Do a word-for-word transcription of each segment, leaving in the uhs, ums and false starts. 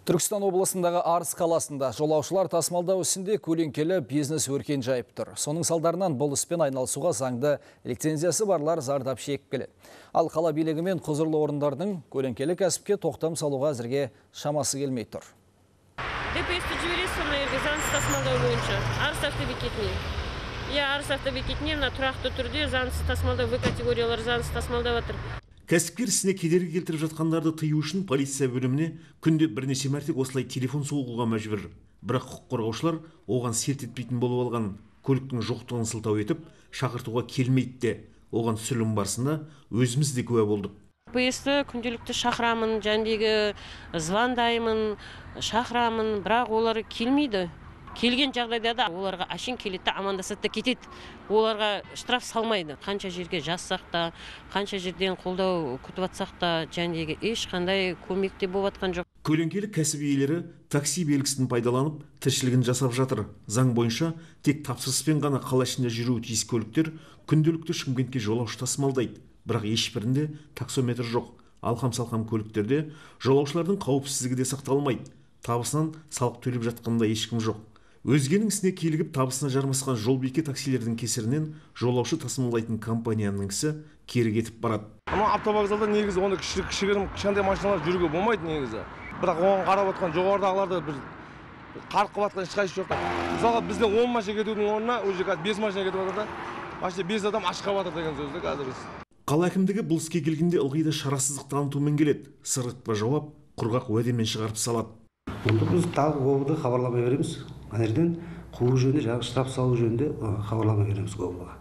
Түркістан облысындағы Арыс қаласында жолаушылар тасымалдау ісінде көлеңкелі бизнес өркен жайып тұр. Соның салдарынан бұл іспен айналысуға заңды лицензиясы барлар зардап шегіп келеді. Ал қала билігі мен құзырлы орындардың көлеңкелі кәсіпке тоқтам салуға әзірге шамасы келмей тұр. ДПСті жібересіз, оны заңсыз тасымалдау бойынша Арыс автобекетіне. Я Арыс автобекетіне мына тұрақты түрде заңсыз тасымалдау В категориялары заңсыз тасымалдап жатыр. Кәсіпкер ісіне кедергі келтіріп жатқандарды тыю үшін полиция бөліміне күнде бірнеше мәрте осылай телефон соғуға мәжбүр. Бірақ құқық қорғаушылар оған селт етпейтін болып алған. Көліктің жоқтығын сылтау етіп, шақыртуға келмейді де. Оған түсірілім барысында өзіміз де куә болдық. ДПСті күнделікті шақырамын, жәндегі звондаймын, шақырамын, бірақ олар келмейді. Келген жағдайда да оларға ашын келеді, амандасады да кетеді. Оларға штраф салмайды. Қанша жерге жазсақ та, қанша жерден қолдау күтіп атсақ та, жәндегі ешқандай көмекте болып атқан жоқ. Көлеңкелі кәсіп иелері такси белгісін пайдаланып, тіршілігін жасап жатыр. Заң бойынша тек тапсырыспен ғана қала ішінде жүруі тиіс көліктер күнделікті Шымкентке жолаушы тасымалдайды. Бірақ ешбірінде таксометр жоқ. Алқам-салқам көліктерде жолаушылардың қауіпсіздігі де сақталмайды. Табысынан салық төлеп жатқанда ешкім жоқ. Өзгенің ісіне келігіп табысына жармасқан жолбике таксилердің кесірінен жолаушы тасымалдайтын компанияның ісі кері кетіп барады. Ама автобазарда негізі оны кішігірім кішкентай машиналар жүруге болмайды негізі. Бірақ оған қарап отқан жоғарыдағыларды бір қарқып атқан ешқайсысы жоқ. Мысалға бізде он машина кетудің орнына уже бес машина кетіп жатыр да. Машина бес адам ашыққа батыр деген сөзді қазір біз. Қала әкімдігі бұл іске келгенде ылғи да шарасыздық танытумен келеді. Сырғытпа жауап, құрғақ уәдемен шығарып салады. Онда біз тағы обуды хабарлама береміз. Анерден қуу жөнінде, жаңағы штраф салу жөнінде хабарлама береміз обуға.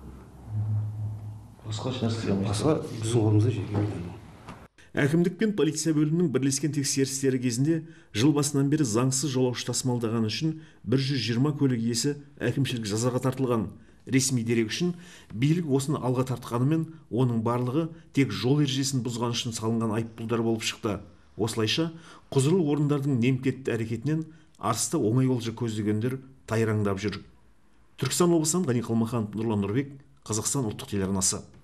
Басқа нәрсе Басқа біздің қолымызда жерге берген. Әкімдік пен полиция бөлімінің бірлескен тексерістері кезінде жыл басынан бері заңсыз жолаушы тасымалдағаны үшін бір жүз жиырма көлік иесі әкімшілік жазаға тартылған. Ресми дерек үшін билік осыны алға тартқанымен, оның барлығы тек жол ережесін бұзған үшін салынған айыппұлдар болып шықты. Осылайша құзырлы орындардың немкетті әрекетінен Арыста оңай олжа көздегендер тайраңдап жүр. Түркістан облысынан Ғани Қалмаханов, Нұрлан Нұрбек, Қазақстан ұлттық телеарнасы.